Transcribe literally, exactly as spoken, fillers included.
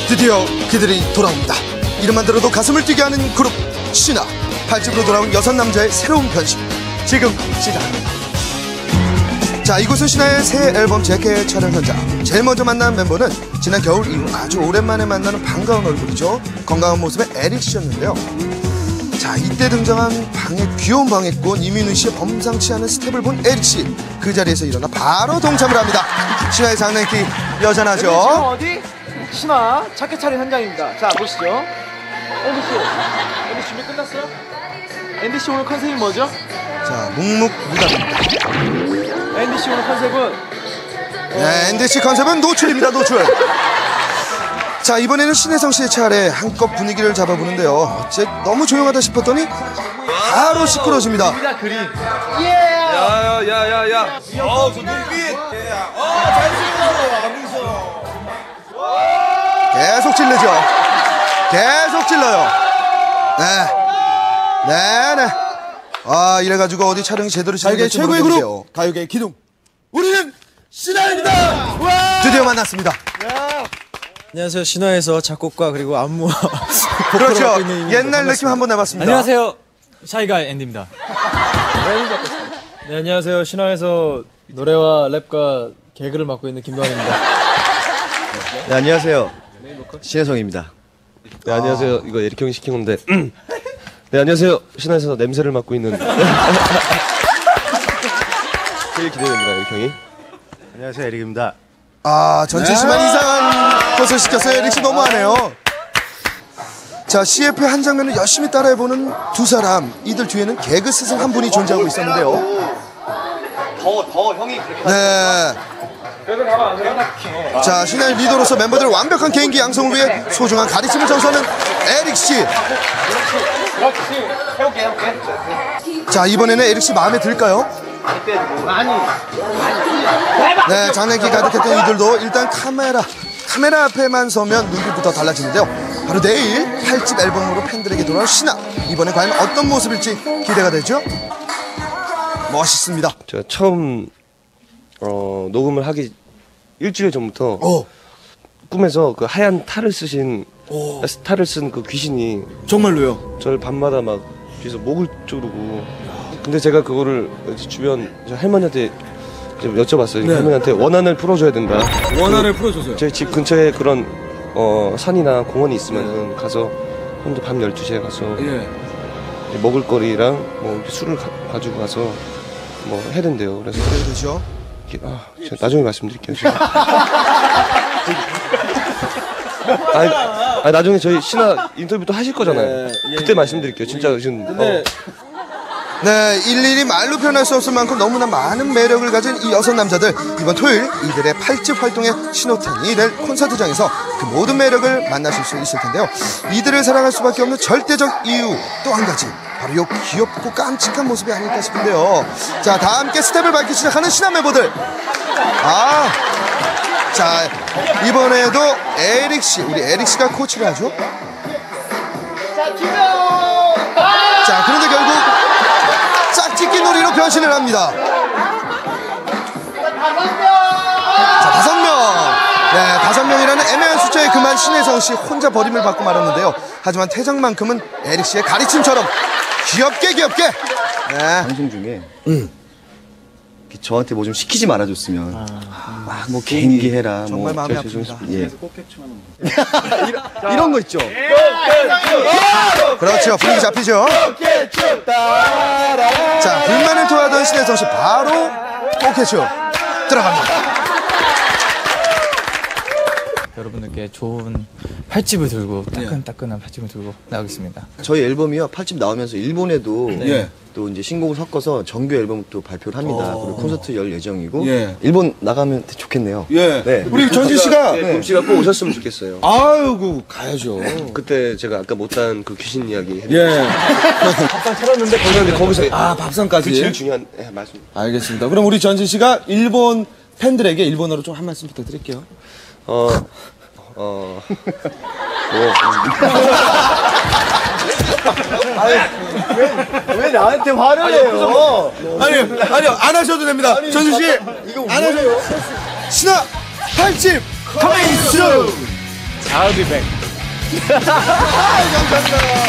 드디어 그들이 돌아옵니다. 이름만 들어도 가슴을 뛰게 하는 그룹 신화. 팔 집으로 돌아온 여섯 남자의 새로운 변신 지금 시작합니다. 자, 이곳은 신화의 새 앨범 재캐 촬영 현장. 제일 먼저 만난 멤버는 지난 겨울 이후 아주 오랜만에 만나는 반가운 얼굴이죠. 건강한 모습의 에릭 씨였는데요. 자, 이때 등장한 방해, 귀여운 방해꾼 이민우 씨의 범상치 않은 스텝을 본 에릭 씨. 그 자리에서 일어나 바로 동참을 합니다. 신화의 장난기 여전하죠. 지금 어디? 신화 자켓 촬영 현장입니다. 자, 보시죠. 앤디 씨, 앤디 준비 끝났어요? 앤디 씨 오늘 컨셉이 뭐죠? 자, 묵묵무답입니다. 앤디 씨 오늘 컨셉은 네, 앤디 씨 컨셉은 노출입니다. 노출. 자, 이번에는 신혜성 씨의 차례 한껏 분위기를 잡아보는데요. 어째 너무 조용하다 싶었더니 바로 시끄러집니다. 그림. 야야야야야. 어우, 저 눈빛. 어, 잘 찍으라고 안 무서워. 계속 찔르죠. 계속 찔러요. 네, 네, 네. 아, 이래가지고 어디 촬영이 제대로 진행될지 최고의 모르겠는데요. 그룹 가요계의 기둥 우리는 신화입니다. 드디어 만났습니다. 안녕하세요. 신화에서 작곡가 그리고 안무와 그렇죠. 옛날 느낌 한번 내봤습니다. 안녕하세요. 샤이가이 앤디입니다. 네, 안녕하세요. 신화에서 노래와 랩과 개그를 맡고 있는 김도환입니다. 네, 안녕하세요. 신혜성입니다. 네, 안녕하세요. 이거 에릭 형이 시킨 건데. 네, 안녕하세요. 신화에서 냄새를 맡고 있는 제일 기대됩니다, 에릭 형이. 안녕하세요, 에릭입니다. 아, 전진 씨만 이상한 것을 시켰어요. 에릭 씨 너무하네요. 자, 씨에프의 한 장면을 열심히 따라해보는 두 사람. 이들 뒤에는 개그 스승 한 분이 존재하고 있었는데요. 더, 더 형이 그렇게. 네. 자, 신화의 리더로서 멤버들의 완벽한 개인기 양성을 위해 소중한 가르침을 전수하는 에릭 씨. 자, 이번에는 에릭 씨 마음에 들까요? 네, 장난기 가득했던 이들도 일단 카메라 카메라 앞에만 서면 눈빛부터 달라지는데요. 바로 내일 팔 집 앨범으로 팬들에게 돌아올 신화. 이번엔 과연 어떤 모습일지 기대가 되죠? 멋있습니다. 제가 처음 어, 녹음을 하기 일주일 전부터 오. 꿈에서 그 하얀 탈을 쓰신 오. 탈을 쓴 그 귀신이 정말로요? 저를 밤마다 막 뒤에서 목을 조르고. 근데 제가 그거를 주변 할머니한테 좀 여쭤봤어요. 네. 할머니한테 원한을 풀어줘야 된다. 원한을 풀어주세요. 제 집 근처에 그런 어, 산이나 공원이 있으면은 가서 혼자 밤 열두 시에 가서 예. 먹을 거리랑 뭐 술을 가, 가지고 가서 뭐 해야 된대요. 그래서 그렇죠. 이렇게, 아, 제가 나중에 말씀드릴게요. 아니, 아니, 나중에 저희 신화 인터뷰도 하실 거잖아요. 예, 예, 그때 예. 말씀드릴게요. 진짜 지금. 근데 네, 일일이 말로 표현할 수 없을 만큼 너무나 많은 매력을 가진 이 여섯 남자들. 이번 토요일 이들의 팔 집 활동의 신호탄이 될 콘서트장에서 그 모든 매력을 만나실 수 있을 텐데요. 이들을 사랑할 수밖에 없는 절대적 이유 또 한 가지, 바로 요 귀엽고 깜찍한 모습이 아닐까 싶은데요. 자, 다 함께 스텝을 밟기 시작하는 신화 멤버들. 아, 자, 이번에도 에릭 씨, 우리 에릭 씨가 코치를 하죠. 자, 그런데 결국 짝짓기 놀이로 변신을 합니다. 자, 다섯 명. 네, 다섯 명이라는 애매한 숫자에 그만 신혜성 씨 혼자 버림을 받고 말았는데요. 하지만 퇴장만큼은 에릭 씨의 가르침처럼 귀엽게 귀엽게. 네. 방송 중에 응. 저한테 뭐 좀 시키지 말아줬으면 아, 막 뭐 개인기 해라. 정말 뭐 마음이 저, 저, 아픕니다. 저, 예. 이런, 이런 거 있죠. 그렇죠, 분위기 잡히죠. 자, 불만을 토하던 신혜성 씨 바로 포켓쇼 들어갑니다. 여러분들께 좋은 팔집을 들고 따끈따끈한 팔집을 들고 나오겠습니다. 저희 앨범이요 팔 집 나오면서 일본에도 예. 또 이제 신곡을 섞어서 정규 앨범 또 발표를 합니다. 그리고 콘서트 열 예정이고 예. 일본 나가면 좋겠네요. 예. 네. 우리 전진 씨가 네, 금 씨가 꼭 오셨으면 좋겠어요. 아이고 가야죠. 그때 제가 아까 못한 그 귀신 이야기. 예. 밥상 차렸는데 거기서 거기서 아 밥상까지. 그 제일 중요한 예, 말씀. 알겠습니다. 그럼 우리 전진 씨가 일본 팬들에게 일본어로 좀 한 말씀 부탁드릴게요. 어, 어, 뭐. 왜 나한테 화를 내요? 아니요, 아니요, 안 하셔도 됩니다. 전진 씨, 안 하셔도. 신화 팔 집 coming soon. I'll be back. 감사합니다.